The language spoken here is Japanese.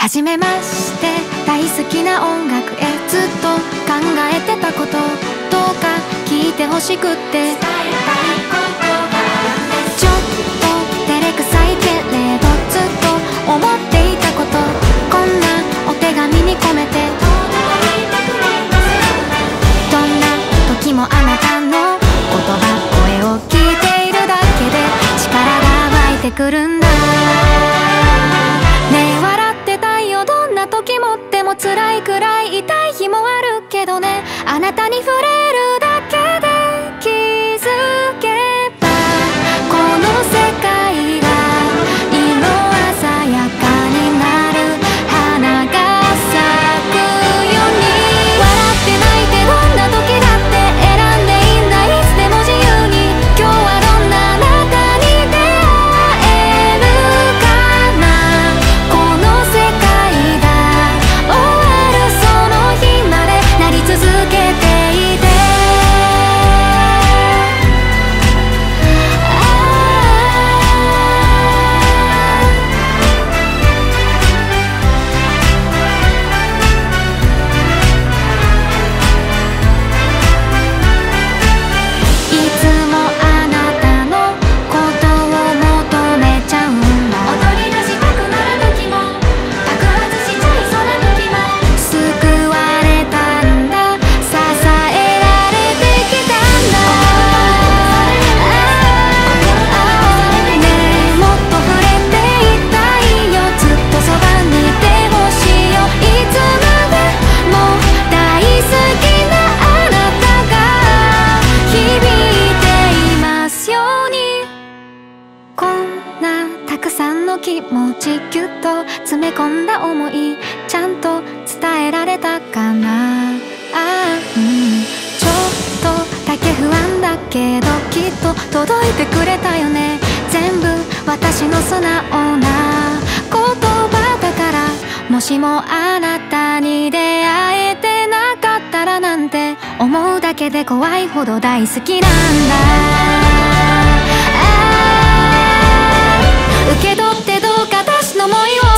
初めまして、大好きな音楽へずっと考えてたこと、どうか聞いてほしくって伝えたいことがあるんです。ちょっと照れくさいけれどずっと思っていたこと、こんなお手紙に込めて届いてくれます。どんな時もあなたの言葉、声を聞いているだけで力が湧いてくるんだ。ねえ笑ってたいよ、どんな時も。でも辛いくらい痛い日もあるけどね、あなたに触れるだけで気づけばこの世界が色鮮やかになる、花が咲くように。笑って泣いてどんな時だって選んでいいんだ、いつでも自由に。今日はどんなあなたに出会えるかな。この世界が終わるその日までなり続けていて、いつもあなたのことを求めちゃうんだ。踊り出したくなる時も爆発しちゃいそうな時も救われたんだ、支えられてきたんだ。ねえもっと触れていたいよ、ずっとそばにいてほしいよ。いつまでも大好きなあなたが響いていますように。こんなたくさんの気持ちぎゅっと詰め込んだ思い、ちゃんと伝えられたかな。ちょっとだけ不安だけどきっと届いてくれたよね。全部私の素直な言葉だから、もしもあなたに出会えてなかったらなんて思うだけで怖いほど大好きなんだ。受け取ってどうか私の想いを。